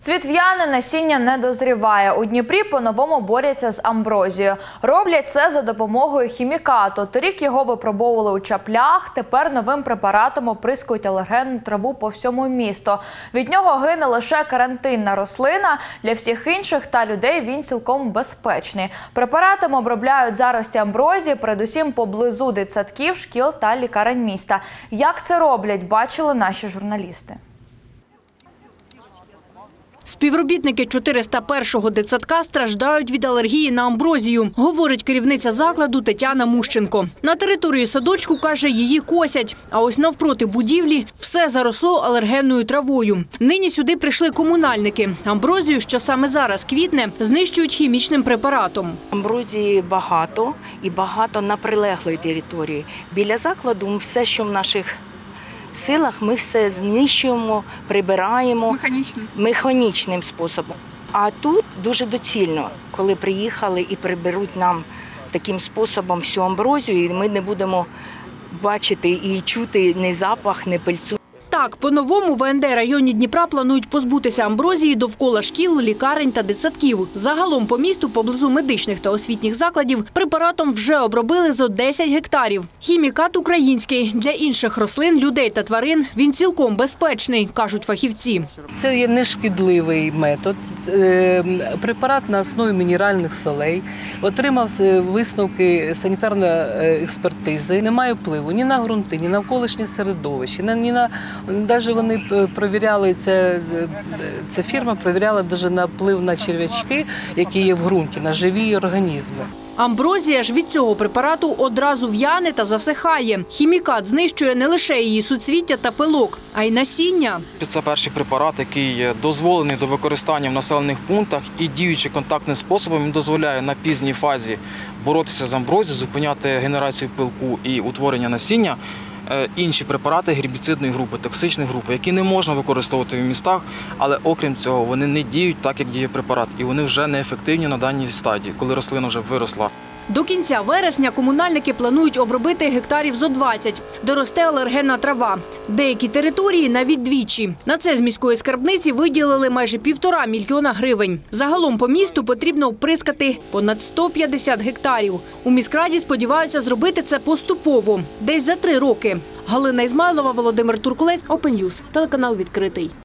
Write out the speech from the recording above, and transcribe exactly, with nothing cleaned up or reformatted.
Цвіт в'яне, насіння не дозріває. У Дніпрі по-новому борються з амброзією. Роблять це за допомогою хімікату. Торік його випробовували у Чаплях, тепер новим препаратом оприскують алергенну траву по всьому місту. Від нього гине лише карантинна рослина, для всіх інших та людей він цілком безпечний. Препаратом обробляють зарості амброзії, передусім поблизу дитсадків, шкіл та лікарень міста. Як це роблять, бачили наші журналісти. Співробітники чотириста першого дитсадка страждають від алергії на амброзію, говорить керівниця закладу Тетяна Мущенко. На території садочку, каже, її косять, а ось навпроти будівлі все заросло алергенною травою. Нині сюди прийшли комунальники. Амброзію, що саме зараз квітне, знищують хімічним препаратом. Амброзії багато і багато на прилеглої території. Біля закладу все, що в наших силах, ми все знищуємо, прибираємо механічним. механічним способом. А тут дуже доцільно, коли приїхали і приберуть нам таким способом всю амброзію, і ми не будемо бачити і чути ні запах, ні пильцю. Так, по-новому в ВНД районі Дніпра планують позбутися амброзії довкола шкіл, лікарень та дитсадків. Загалом по місту, поблизу медичних та освітніх закладів, препаратом вже обробили зо десять гектарів. Хімікат український. Для інших рослин, людей та тварин він цілком безпечний, кажуть фахівці. Це є нешкідливий метод. Препарат на основі мінеральних солей. Отримав висновки санітарної експертизи. Немає впливу ні на ґрунти, ні на навколишнє середовище, ні на Навіть вони перевіряли, ця, ця фірма перевіряла навіть на вплив на черв'ячки, які є в ґрунті, на живі організми. Амброзія ж від цього препарату одразу в'яне та засихає. Хімікат знищує не лише її суцвіття та пилок, а й насіння. Це перший препарат, який дозволений до використання в населених пунктах і діючи контактним способом, він дозволяє на пізній фазі боротися з амброзією, зупиняти генерацію пилку і утворення насіння. Інші препарати гербіцидної групи, токсичної групи, які не можна використовувати в містах, але окрім цього вони не діють так, як діє препарат, і вони вже неефективні на даній стадії, коли рослина вже виросла. До кінця вересня комунальники планують обробити гектарів зо двадцять, де росте алергенна трава. Деякі території навіть двічі. На це з міської скарбниці виділили майже півтора мільйона гривень. Загалом по місту потрібно оприскати понад сто п'ятдесят гектарів. У міськраді сподіваються зробити це поступово, десь за три роки. Галина Ізмайлова, Володимир Туркулець, Open News, телеканал «Відкритий».